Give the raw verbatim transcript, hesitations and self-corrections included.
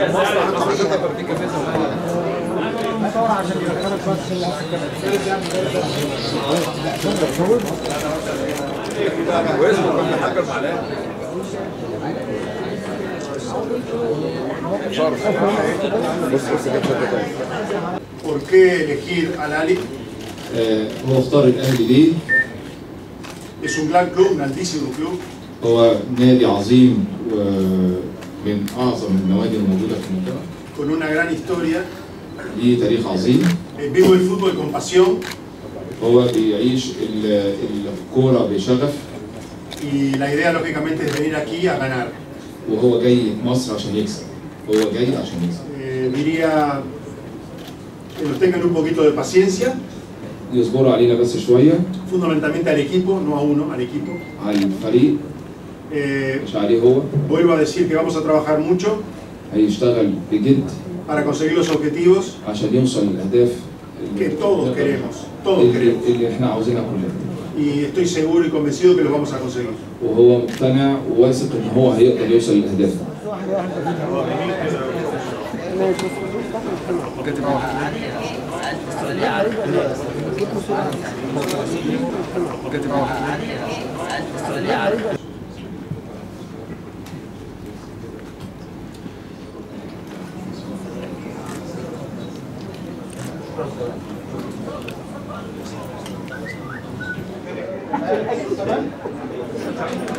عشان يدخلك ¿Por qué elegir al Ali? هو اختار الاهلي ليه؟ Es un gran club, un altísimo club. هو نادي عظيم ومن اعظم النوادي الموجوده في المنطقه. Con una gran historia. ليه تاريخ عظيم. Vivo el fútbol con pasión. هو بيعيش الكوره بشغف. Y la idea lógicamente es venir aquí a ganar. وهو جاي مصر عشان يكسب. هو جاي عشان يكسب. Eh, diría que nos tengan un poquito de paciencia. يصبروا علينا بس شويه. Fundamentalmente al equipo, no a uno, al equipo. على الفريق. Eh, مش عليه هو. vuelvo a decir que vamos a trabajar mucho. هيشتغل بجد. Para conseguir los objetivos. عشان يوصل للاهداف. Que todos queremos, todos اللي queremos. اللي احنا عاوزينها كلنا. Y estoy seguro y convencido que lo vamos a conseguir. وهو مقتنع وواثق ان هو هيقدر يوصل للاهداف. Thank you.